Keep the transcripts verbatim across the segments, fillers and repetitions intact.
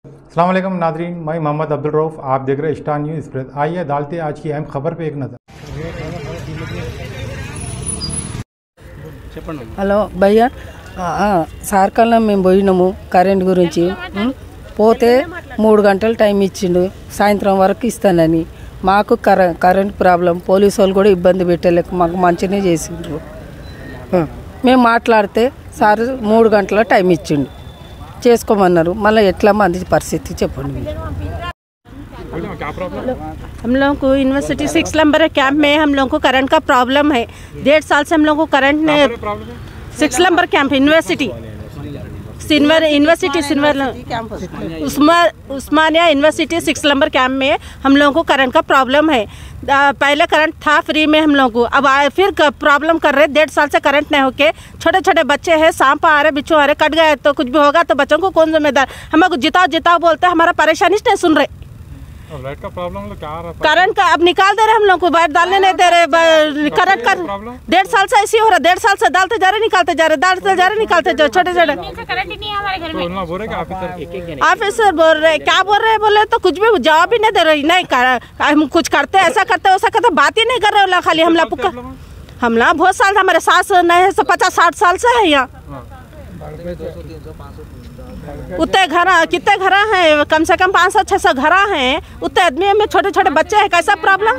अस्सलाम वालेकुम नाज़रीन, मैं मोहम्मद अब्दुल रऊफ़, आप देख रहे हैं स्टार न्यूज़ एक्सप्रेस। आइए डालते आज की अहम खबर पे एक नज़र। హలో భయ్యా, సార్కల్లా మేము పోయినాము కరెంట్ గురించి. పోతే మూడు గంటలు టైం ఇచ్చిండు, సాయంత్రం వరకు ఇస్తానని. మాకు కర కరెంట్ ప్రాబ్లం, పోలీసు వాళ్ళు కూడా ఇబ్బంది పెట్టలేక మాకు మంచిగానే చేసిండ్రు. మేము మాట్లాడితే సార్ మూడు గంటల టైం ఇచ్చిండు, చేసుకోమన్నారు. మళ్ళీ ఎట్లా మంది పరిస్థితి చెప్పండి. हम लोगों को यूनिवर्सिटी सिक्स नंबर कैंप में हम लोगों को करंट का प्रॉब्लम है। डेढ़ साल से हम लोगों को करंट ने सिक्स नंबर कैंप यूनिवर्सिटी सिनवर यूनिवर्सिटी सिनवर Osmania university six number camp में हम लोगों को करंट का प्रॉब्लम है। पहले करंट था फ्री में हम लोगों को, अब आए फिर प्रॉब्लम कर रहे। डेढ़ साल से करंट नहीं होके छोटे छोटे बच्चे हैं, सांप आ रहे, बिच्छू आ रहे, कट गए तो कुछ भी होगा तो बच्चों को कौन जिम्मेदार। हमको जिताओ जिताओ बोलते, हमारा परेशानी नहीं सुन रहे। लाइट का प्रॉब्लम क्या आ रहा है? करंट का अब निकाल दे रहे हम लोग को, बाहर डालने नहीं दे रहे। करंट का डेढ़ साल से ऐसी हो रहा, डेढ़ साल से डालते जा रहे निकालते जा रहे, डालते जा रहे निकालते जा रहे, छोटे छोटे करंट नहीं है हमारे घर में। ऑफिसर बोल रहे, क्या बोल रहे बोले तो कुछ भी जवाब ही नहीं दे रहे। नहीं हम कुछ करते ऐसा करते वैसा करते, बात ही नहीं कर रहे। खाली हमला पुकार हमला बहुत साल हमारे सास नहीं है, पचास साठ साल से है यहाँ। उतने घर कितने घर हैं, कम से कम पाँच सौ छः सौ घर हैं। उतने आदमी में छोटे छोटे बच्चे हैं, कैसा प्रॉब्लम।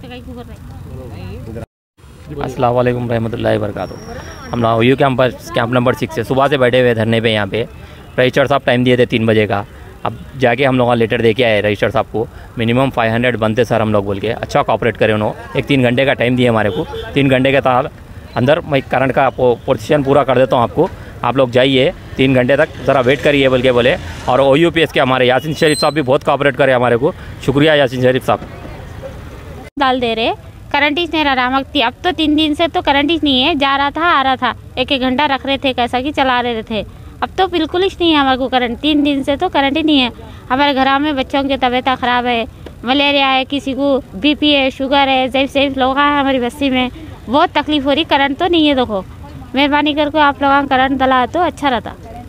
अस्सलाम वालेकुम रहमतुल्लाहि बरकातहू। हम लोग यू कैंपस कैंप नंबर सिक्स से सुबह से बैठे हुए धरने पे। यहाँ पे रजिस्टर साहब टाइम दिए थे तीन बजे का। अब जाके हम लोग लेटर दे के आए रजिस्टर साहब को, मिनिमम फाइव हंड्रेड बनते सर हम लोग बोल के। अच्छा कॉपरेट करे उन्होंने, एक तीन घंटे का टाइम दिए हमारे को। तीन घंटे के तार अंदर मैं करंट का पोजीशन पूरा कर देता हूँ आपको, आप लोग जाइए तीन घंटे तक ज़रा वेट करिए बोल के बोले। और ओ यू पी एस के हमारे यासीन शरीफ साहब भी बहुत कॉपरेट करे हमारे को, शुक्रिया यासीन शरीफ साहब। डाल दे रहे करंट ही नहीं रहा। अब तो तीन दिन से तो करंट ही नहीं है, जा रहा था आ रहा था, एक एक घंटा रख रहे थे कैसा कि चला रहे थे। अब तो बिल्कुल ही नहीं है हमारे को करंट, तीन दिन से तो करंट ही नहीं है। हमारे घर में बच्चों की तबीयत ख़राब है, मलेरिया है, किसी को बी पी है, शुगर है, जैसे जैसे लोग हैं हमारी बस्ती में, बहुत तकलीफ हो रही। करंट तो नहीं है, देखो मेहरबानी करके आप लोग करंट दला तो अच्छा रहता।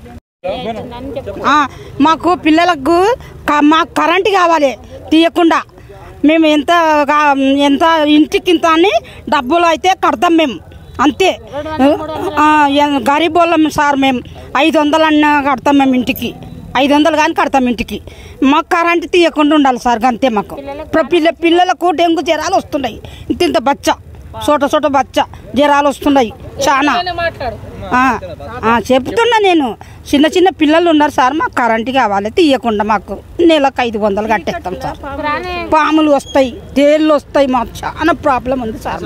మాకు పిల్లలకు మాకు కరెంట్ కావాలి తీయకుండా. మేము ఎంత ఎంత ఇంటికి ఇంత అని డబ్బులు అయితే కడతాం మేము, అంతే. గరీబ్ వాళ్ళం సార్, మేము ఐదు వందలు అన్న కడతాం మేము ఇంటికి, ఐదు వందలు కానీ కడతాం ఇంటికి. మాకు కరెంట్ తీయకుండా ఉండాలి సార్, అంతే. మాకు పిల్ల పిల్లలకు డెంగ్యూ జ్వరాలు వస్తున్నాయి, ఇంత ఇంత బచ్చ చోట చోట బచ్చ జ్వరాలు వస్తున్నాయి చాలా. చెప్తున్నా నేను, చిన్న చిన్న పిల్లలు ఉన్నారు సార్, మాకు కరెంట్ కావాలి తీయకుండా. మాకు నెలకు ఐదు వందలు కట్టేస్తాం సార్. పాములు వస్తాయి, తేళ్ళు వస్తాయి, మాకు చాలా ప్రాబ్లం ఉంది సార్.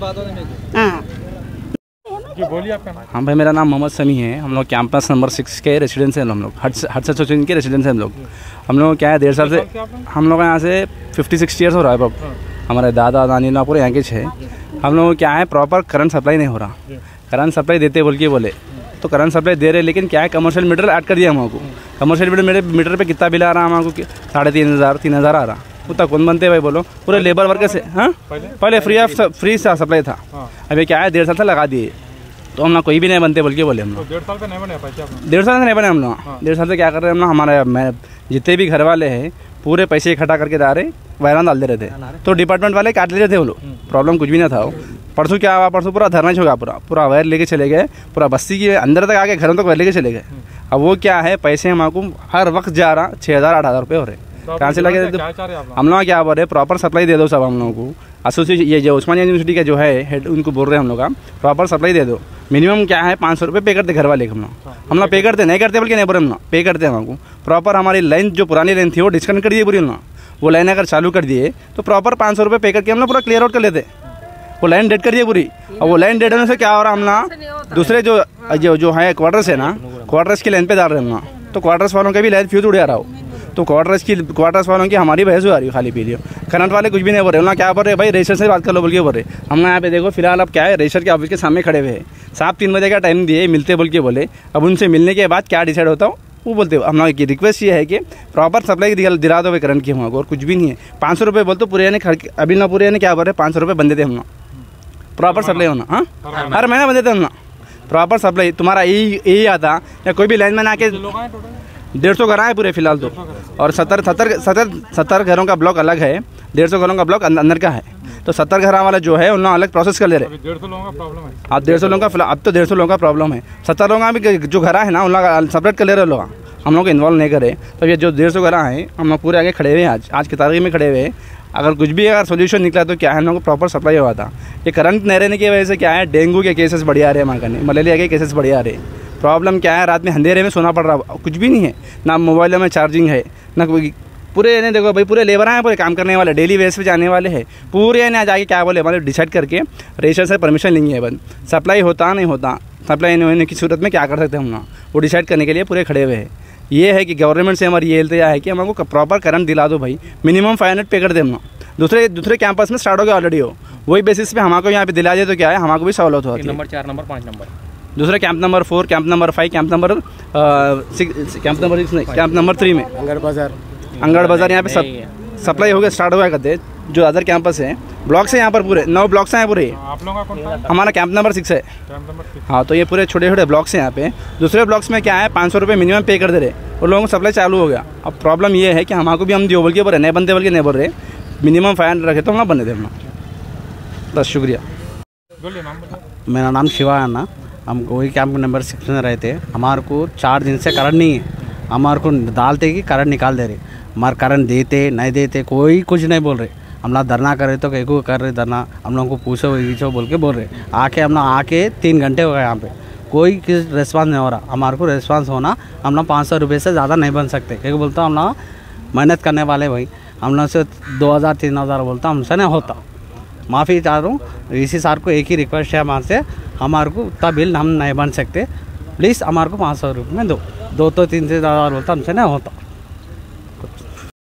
हाँ भाई, मेरा नाम मोहम्मद समी है। हम लोग कैंपस नंबर सिक्स के रेसिडेंस हैं हम लोग, हट हट एसोसिएशन के रेसिडेंस हैं हम लोग। हम लोग क्या है, डेढ़ साल से हम लोग यहाँ से फिफ्टी सिक्सटी ईयर्स हो रहा है अब। हमारे दादा दानी ना पूरे यहाँ के छः। हम लोग क्या है, प्रॉपर करंट सप्लाई नहीं हो रहा। करंट सप्लाई देते बोल के बोले तो करंट सप्लाई दे रहे, लेकिन क्या है, कमर्शियल मीटर ऐड कर दिया हमको। कमर्शियल मीटर मेरे मीटर पे कितना बिल आ रहा है हमको, साढ़े तीन हज़ार तीन हज़ार आ रहा। उतना कौन बनते भाई बोलो, पूरे लेबर वर्क से। हाँ पहले फ्री ऑफ फ्री सा सप्लाई था, अभी क्या है डेढ़ साल से लगा दिए तो हम लोग कोई भी नहीं बनते बोल के बोले। हम लोग डेढ़ साल पे नहीं बने, डेढ़ साल से नहीं बने हम लोग। डेढ़ साल से क्या कर रहे हैं हम लोग, हमारे जितने भी घर वाले हैं पूरे पैसे इकट्ठा करके जा रहे वायरन डाल दे रहे थे, तो डिपार्टमेंट वाले काट ले रहे थे वो लोग। प्रॉब्लम कुछ भी ना था। परसों क्या हुआ, परसों पूरा धरना होगा, पूरा पूरा वायर लेके चले गए, पूरा बस्ती के अंदर तक आके घरों तक वायर लेके चले गए। अब वो क्या है, पैसे हमको हर वक्त जा रहा छः हज़ार आठ हज़ार रुपये हो रहे, कहाँ से लगे? हम लोग क्या बोल रहे, प्रॉपर सप्लाई दे दो सब हम लोगों को। एसोसिएशन ये जो उस्मानिया यूनिवर्सिटी का जो है हेड, उनको बोल रहे हैं हम लोग का प्रॉपर सप्लाई दे दो। मिनिमम क्या है, पाँच सौ रुपये पे करते घर वाले हम लोग। हम लोग पे करते नहीं करते बोल के नहीं बोले, हम लोग पे करते हैं हमको प्रॉपर। हमारी लाइन जो पुरानी लाइन थी वो डिस्कनेक्ट कर दिए पूरी, हम लोग वो लाइन अगर चालू कर दिए तो प्रॉपर पाँच सौ रुपये पे करके हम लोग पूरा क्लियर आउट कर लेते। वो लाइन डेड कर दिए पूरी। और वो लाइन डेड होने से क्या हो रहा, हम ना दूसरे जो जो जो है क्वार्टर्स है ना, क्वार्टर्स की लाइन पे डाल रहे हैं हम ना, तो क्वार्टर्स वालों का भी लाइन फ्यूज उड़ जा रहा हो। तो क्वार्टर्स की क्वार्टर्स वालों की हमारी बहस हो रही है खाली पी लियो। करंट वाले कुछ भी नहीं बोल रहे, ना क्या बोल रहे भाई, रजिस्टर से बात कर लो बोल के बोल रहे। हम यहाँ पे देखो फिलहाल अब क्या है, रजिस्टर के ऑफिस के सामने खड़े हुए हैं। साहब तीन बजे का टाइम दिए, मिलते बोल के बोले। अब उनसे मिलने के बाद क्या डिसाइड होता हो वो बोलते हो। हम लोग की रिक्वेस्ट ये है कि प्रॉपर सप्लाई दिला दो करंट की हमको, और कुछ भी नहीं है। पाँच सौ रुपये बोलते पूरे यानी अभी ना पूरे यानी क्या बोल रहे, पाँच सौ रुपये बंद देते हम लोग। प्रॉपर सप्लाई होना, हाँ हर महीना बंद देते हम लोग। प्रॉपर सप्लाई तुम्हारा यही यही आता, या कोई भी लाइन मैन आके डेढ़ सौ घर आए पूरे फिलहाल तो, और सत्तर सत्तर सत्तर सत्तर घरों का ब्लॉक अलग है, डेढ़ सौ घरों का ब्लॉक अंदर का है। तो सत्तर घर वाला जो है उन्होंने अलग प्रोसेस कर ले रहे। डेढ़ सौ लोगों का प्रॉब्लम है। अब डेढ़ सौ लोगों का अब तो डेढ़ सौ लोगों का प्रॉब्लम है। सत्तर लोगों का भी जो घर है ना उन लोग सेपरेट कर ले रहे लोग, हम लोग को इन्वॉल्व नहीं करे। तो ये जो डेढ़ सौ घर हैं हम लोग पूरे आगे खड़े हुए हैं, आज आज की तारीख में खड़े हुए हैं। अगर कुछ भी अगर सोल्यूशन निकला तो क्या है, हम लोग को प्रॉपर सप्लाई हुआ था। ये करंट नहीं रहने की वजह से क्या है, डेंगू के केसेस बढ़िया आ रहे हैं, हमारे मलेरिया के केसेस बढ़िया आ रहे हैं। प्रॉब्लम क्या है, रात में अंधेरे में सोना पड़ रहा, कुछ भी नहीं है, ना मोबाइलों में चार्जिंग है ना कोई। पूरे नहीं देखो भाई, पूरे लेबर हैं, पूरे काम करने वाले, डेली बेस पे जाने वाले हैं पूरे। ना जाके क्या बोले, मतलब डिसाइड करके रजिस्टर से परमिशन लेंगे है, बस सप्लाई होता नहीं होता, सप्लाई नहीं होने की सूरत में क्या कर सकते हैं हम ना, वो डिसाइड करने के लिए पूरे खड़े हुए हैं। ये है कि गवर्नमेंट से हमारी ये इल्तिजा है कि हमको प्रॉपर करंट दिला दो भाई, मिनिमम फाइव हंड्रेड पे कर दे। हम दूसरे दूसरे कैंपस में स्टार्ट हो गया ऑलरेडी हो, वही बेसिस पे हमको यहाँ पे दिला दे तो क्या है, हमको भी सहूलत होती है। नंबर चार नंबर पाँच नंबर दूसरे camp number four, camp number five, camp number six, camp number six नहीं, कैंप नंबर थ्री में अंगड़ बाजार अंगड़ बाजार यहाँ पे सब सप्लाई हो गया, स्टार्ट हो गया करते। जो अदर कैंपस है, ब्लॉक्स हैं यहाँ पर पूरे नौ ब्लॉक्स हैं पूरे। आप लोगों का कौन सा है? हमारा कैंप नंबर सिक्स है। Camp number six. हाँ, तो ये पूरे छोटे छोटे ब्लॉक्स हैं यहाँ पे। दूसरे ब्लॉक्स में क्या है, पाँच सौ रुपये मिनिमम पे कर दे रहे, और लोगों को सप्लाई चालू हो गया। अब प्रॉब्लम ये है कि हमको भी हम जो बोल के बोल रहे नहीं बनते, बोल के नहीं बोल रहे, मिनिमम फाइव हंड्रेड रखे तो हम बने थे हम। बस शुक्रिया। मेरा नाम शिवा है ना, हम वही कैंप नंबर सिक्स में रहते। हमारे को चार दिन से करंट नहीं है, हमारे को डालते कि करंट निकाल दे रहे, हमारे करंट देते नहीं देते कोई कुछ नहीं बोल रहे। हम लोग धरना कर रहे तो कहीं को कर रहे धरना, हम लोग को पूछो पूछो बोल के बोल रहे। आके हम लोग आके तीन घंटे हो गए यहाँ पे, कोई किस रिस्पांस नहीं हो रहा। हमारे को रिस्पांस होना, हम लोग पाँच सौ रुपये से ज़्यादा नहीं बन सकते, क्योंकि बोलता हम लोग मेहनत करने वाले भाई, हम लोग से दो हज़ार तीन हज़ार बोलता हमसे नहीं होता। माफ़ी चाह रहा हूँ, इसी सार को एक ही रिक्वेस्ट है हमारे से, हमारे को उतना बिल हम नहीं बन सकते, प्लीज़ हमारे को पाँच सौ रुपये में दो दो तो तीन से ज़्यादा बोलता हमसे नहीं होता।